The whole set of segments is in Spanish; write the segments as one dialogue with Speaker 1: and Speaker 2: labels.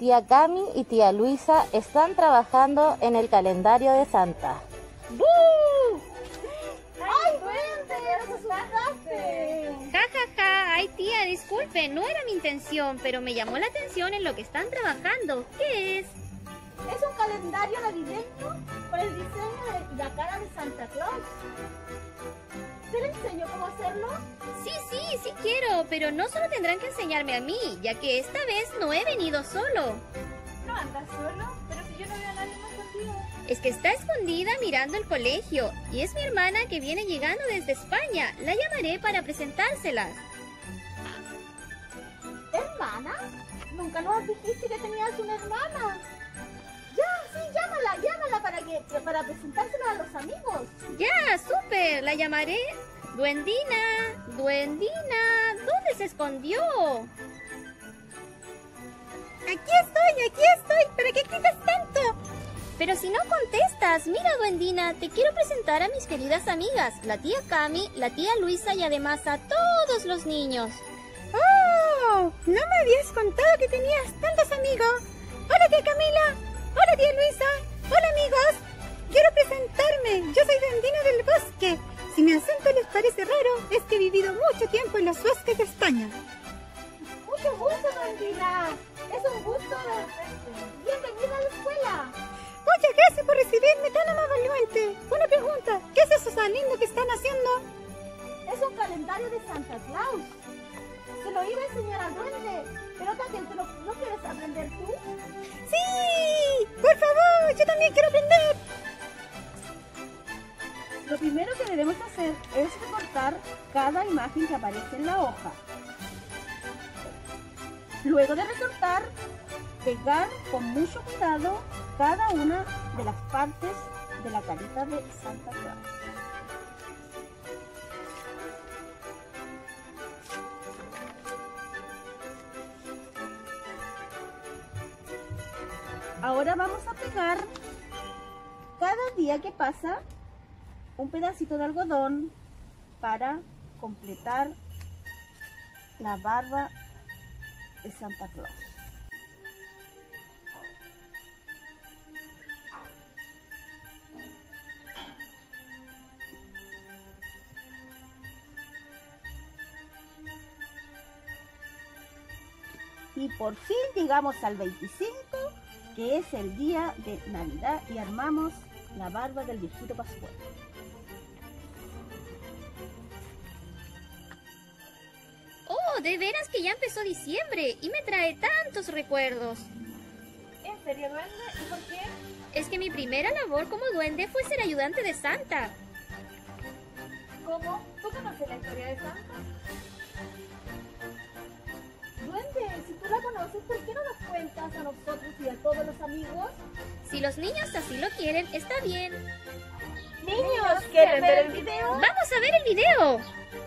Speaker 1: tía Cami y tía Luisa están trabajando en el calendario de Santa.
Speaker 2: ¡Bú! ¡Ay, duende! ¡Nos asustaste!
Speaker 3: Ja, ja, ja. Ay, tía, disculpe, no era mi intención, pero me llamó la atención en lo que están trabajando. ¿Qué es?
Speaker 2: Es un calendario navideño con el diseño de la cara de Santa Claus. ¿Te le enseño cómo hacerlo?
Speaker 3: Sí quiero, pero no solo tendrán que enseñarme a mí, ya que esta vez no he venido solo.
Speaker 2: ¿No andas solo? Pero si yo no veo a nadie más contigo.
Speaker 3: Es que está escondida mirando el colegio, y es mi hermana que viene llegando desde España. La llamaré para presentárselas.
Speaker 2: ¿Hermana? Nunca nos dijiste que tenías una hermana. Ya, sí, llámala para presentársela a los amigos.
Speaker 3: Ya, súper, la llamaré. Duendina, ¿dónde se escondió?
Speaker 4: Aquí estoy, ¿para qué gritas tanto?
Speaker 3: Pero si no contestas, mira, Duendina, te quiero presentar a mis queridas amigas, la tía Cami, la tía Luisa y además a todos los niños.
Speaker 4: ¡Oh! No me habías contado que tenías tantos amigos. Hola, tía Camila. Hola, tía Luisa. Hola, amigos. Quiero presentarme. Yo soy Duendina del Bosque. Si mi acento les parece raro, es que he vivido mucho tiempo en los bosques de España.
Speaker 2: Mucho gusto, Duendina. Es un gusto verte. Bienvenida a la escuela.
Speaker 4: Muchas gracias por recibirme tan amablemente. Una pregunta, ¿qué es eso tan lindo que están haciendo?
Speaker 2: Es un calendario de Santa Claus. Se lo iba a enseñar al duende, pero también ¿no quieres aprender tú?
Speaker 4: ¡Sí! ¡Por favor! ¡Yo también quiero aprender!
Speaker 2: Lo primero que debemos hacer es recortar cada imagen que aparece en la hoja. Luego de recortar, pegar con mucho cuidado cada una de las partes de la carita de Santa Claus. Ahora vamos a pegar cada día que pasa un pedacito de algodón para completar la barba de Santa Claus. Y por fin llegamos al 25, que es el día de Navidad, y armamos la barba del viejito Pascual.
Speaker 3: Oh, de veras que ya empezó diciembre y me trae tantos recuerdos.
Speaker 2: ¿En serio, duende? ¿Y por qué?
Speaker 3: Es que mi primera labor como duende fue ser ayudante de Santa.
Speaker 2: ¿Cómo? ¿Tú conoces la historia de Santa? Duende, si tú la conoces, ¿por qué no nos cuentas a nosotros y a todos los amigos?
Speaker 3: Si los niños así lo quieren, está bien.
Speaker 2: Niños, ¿quieren ver el video?
Speaker 3: ¡Vamos a ver el video!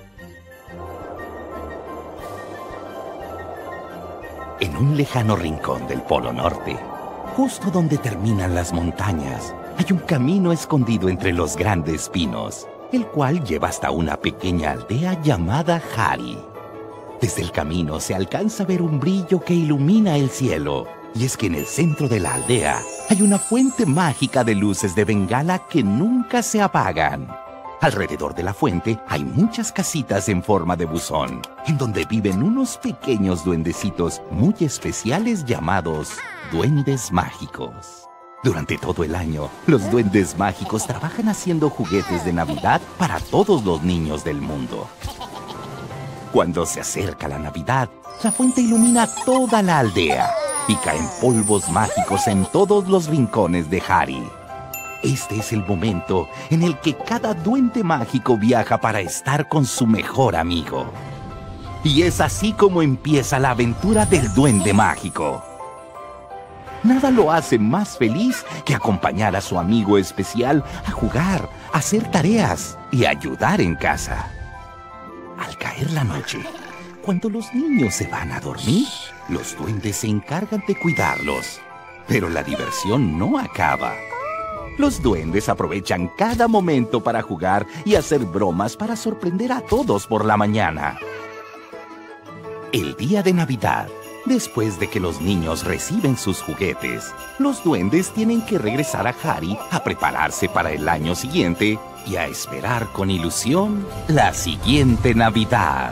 Speaker 5: En un lejano rincón del Polo Norte, justo donde terminan las montañas, hay un camino escondido entre los grandes pinos, el cual lleva hasta una pequeña aldea llamada Hari. Desde el camino se alcanza a ver un brillo que ilumina el cielo, y es que en el centro de la aldea hay una fuente mágica de luces de bengala que nunca se apagan. Alrededor de la fuente hay muchas casitas en forma de buzón, en donde viven unos pequeños duendecitos muy especiales llamados duendes mágicos. Durante todo el año, los duendes mágicos trabajan haciendo juguetes de Navidad para todos los niños del mundo. Cuando se acerca la Navidad, la fuente ilumina toda la aldea y caen polvos mágicos en todos los rincones de Hari. Este es el momento en el que cada duende mágico viaja para estar con su mejor amigo. Y es así como empieza la aventura del duende mágico. Nada lo hace más feliz que acompañar a su amigo especial a jugar, a hacer tareas y ayudar en casa. Al caer la noche, cuando los niños se van a dormir, los duendes se encargan de cuidarlos. Pero la diversión no acaba. Los duendes aprovechan cada momento para jugar y hacer bromas para sorprender a todos por la mañana. El día de Navidad, Después de que los niños reciben sus juguetes, los duendes tienen que regresar a Harry a prepararse para el año siguiente y a esperar con ilusión la siguiente Navidad.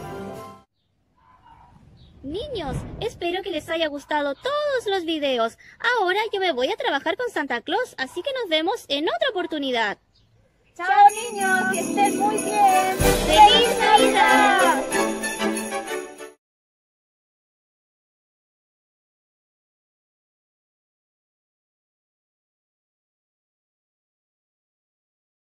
Speaker 3: Niños, espero que les haya gustado todos los videos. Ahora yo me voy a trabajar con Santa Claus, así que nos vemos en otra oportunidad.
Speaker 2: Chao niños, que estén muy bien.
Speaker 3: ¡Feliz Navidad!